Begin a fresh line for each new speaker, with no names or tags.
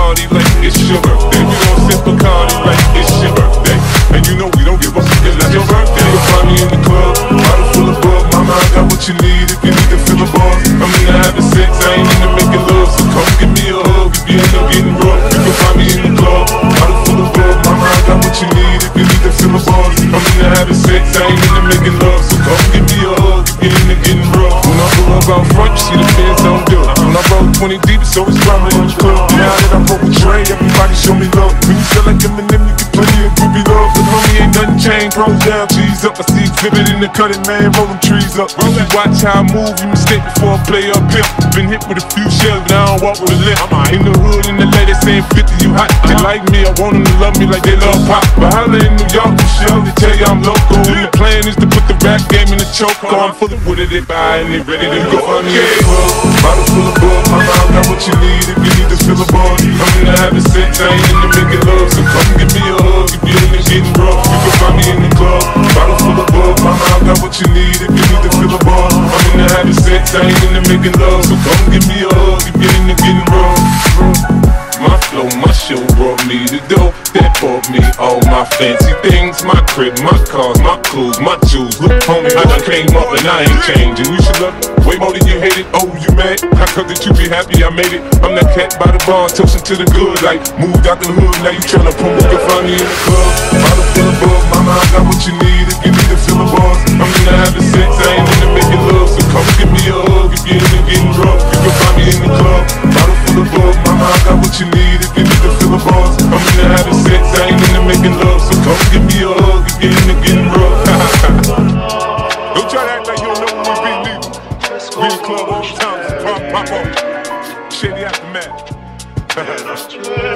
party like it's your birthday. We gon' sip Bacardi like it's your birthday. And you know we don't give up, it's not your birthday. You'll find me in the club, bottle full of bug. Mama, I got what you need if you need to fill a buzz. I'm into having sex, I ain't into making love. So come give me a hug if you end up getting rough. You can find me in the club, bottle full of bug. Mama, I got what you need if you need to fill a buzz. I'm into having sex, I ain't into making love. So come give me a hug if you end up getting rough. When I pull up out front, you see the fans on dub. When I roll 20 deep, it's always drama in the club. Now that I roll with Dre, everybody show me love. When you sell like Eminem, you get plenty of groupie love. But homie, ain't nothing changed, roll down, cheese up. I see exhibit in the cutting, man, roll them trees up. If you watch how I move, you mistake before I play up pimp. Been hit with a few shells, now I don't walk with a limp. In the hood, in the lady saying 50, you hot. They like me, I want them to love me like they love pop. But holla in New York, you sure they tell you I'm local. And the plan is to put the rap game in the choke. I'm full of what they buy and they ready to go. I'm in the club, bottle full of bug. Mama, I got what you need if you need to fill a buzz. I'm into having sex, I ain't into making love. So come give me a hug if you're into getting rough. You can find me in the club, bottle full of bug. Mama, I got what you need if you need to fill a buzz. I'm into having sex, I ain't into making love. So come give me a hug if you're into getting rough. My flow, my show brought me the dough that bought me all my fancy things. My crib, my cars, my clothes, my jewels. Look, homie, I done came up and I ain't changing. You should love it way more than you hate it. Oh, you mad? How come that you be happy I made it? I'm that cat by the bar, toasting to the good. Like, moved out the hood, now you tryna promote. You can find me in the club, bottle full of bug. Mama, I got what you need if you need to fill a buzz. I'm into having sex, I ain't into making love. So come give me a hug if you're into getting rough. You can find me in the club, bottle full of bug. Mama, I got what you need if you need to fill a buzz. I'm into having sex, I ain't into making love. So come give me a hug if you're into getting rough. Don't try to act like you don't know when we be leaving. We in the club all the time, so pop off. Shady aftermath.